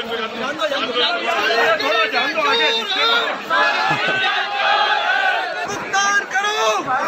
भुगतान करो।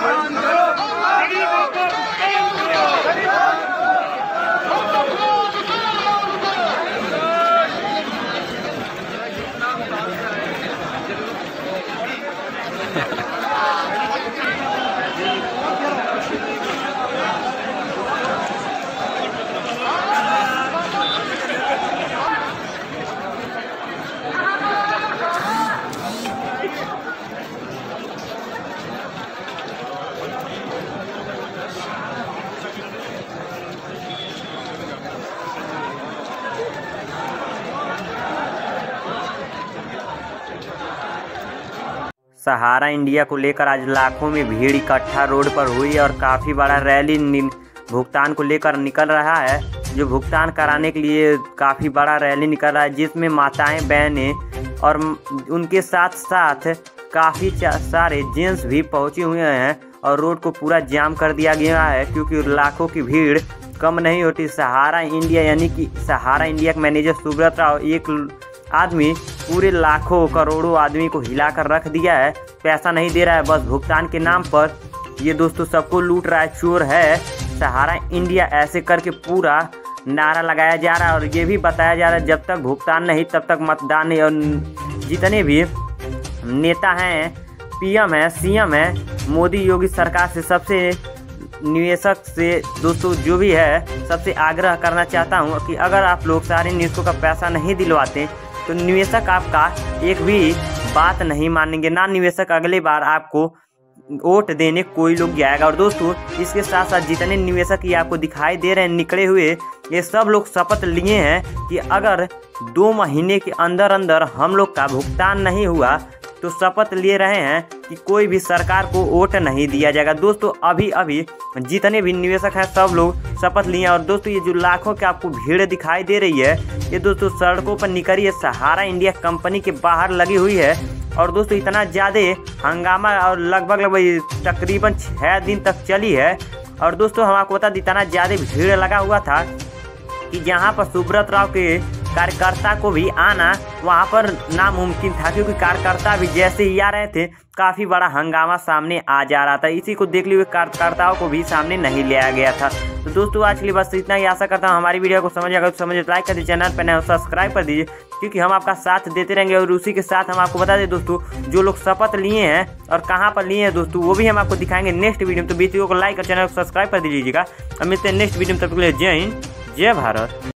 सहारा इंडिया को लेकर आज लाखों में भीड़ इकट्ठा रोड पर हुई और काफ़ी बड़ा रैली भुगतान को लेकर निकल रहा है। जो भुगतान कराने के लिए काफ़ी बड़ा रैली निकल रहा है, जिसमें माताएं, बहनें और उनके साथ साथ काफ़ी सारे जेंट्स भी पहुंचे हुए हैं और रोड को पूरा जाम कर दिया गया है, क्योंकि लाखों की भीड़ कम नहीं होती। सहारा इंडिया यानी कि सहारा इंडिया के मैनेजर सुब्रत राव, एक आदमी पूरे लाखों करोड़ों आदमी को हिलाकर रख दिया है। पैसा नहीं दे रहा है, बस भुगतान के नाम पर ये दोस्तों सबको लूट रहा है, चोर है सहारा इंडिया, ऐसे करके पूरा नारा लगाया जा रहा है। और ये भी बताया जा रहा है जब तक भुगतान नहीं तब तक मतदान नहीं। और जितने भी नेता हैं, पीएम है, सीएम है, मोदी योगी सरकार से सबसे निवेशक से दोस्तों जो भी है सबसे आग्रह करना चाहता हूं कि अगर आप लोग सारे निवेशकों का पैसा नहीं दिलवाते तो निवेशक आपका एक भी बात नहीं मानेंगे, ना निवेशक अगले बार आपको वोट देने कोई लोग जाएगा। और दोस्तों इसके साथ साथ जितने निवेशक ये आपको दिखाई दे रहे हैं निकले हुए, ये सब लोग शपथ लिए हैं कि अगर 2 महीने के अंदर अंदर हम लोग का भुगतान नहीं हुआ तो शपथ ले रहे हैं कि कोई भी सरकार को वोट नहीं दिया जाएगा। दोस्तों अभी अभी जितने भी निवेशक हैं सब लोग शपथ लिए हैं। और दोस्तों ये जो लाखों की आपको भीड़ दिखाई दे रही है, ये दोस्तों सड़कों पर निकली है, सहारा इंडिया कंपनी के बाहर लगी हुई है। और दोस्तों इतना ज़्यादा हंगामा और लगभग तकरीबन 6 दिन तक चली है। और दोस्तों हम आपको बता दें इतना ज़्यादा भीड़ लगा हुआ था कि जहाँ पर सुब्रत राव के कार्यकर्ता को भी आना वहाँ पर नामुमकिन था, क्योंकि कार्यकर्ता भी जैसे ही आ रहे थे काफ़ी बड़ा हंगामा सामने आ जा रहा था। इसी को देखते हुए कार्यकर्ताओं को भी सामने नहीं लिया गया था। तो दोस्तों आज के लिए बस इतना ही। आशा करता हूँ हमारी वीडियो को समझ आएगा तो समझ लाइक कर दीजिए, चैनल पर नए सब्सक्राइब कर दीजिए, क्योंकि हम आपका साथ देते रहेंगे। और उसी के साथ हम आपको बता दें दोस्तों जो लोग शपथ लिए हैं और कहाँ पर लिए हैं दोस्तों वो भी हम आपको दिखाएंगे नेक्स्ट वीडियो में। तो वीडियो को लाइक और चैनल को सब्सक्राइब कर दीजिएगा। अब मिलते हैं नेक्स्ट वीडियो में, तब तक के लिए जय हिंद, जय भारत।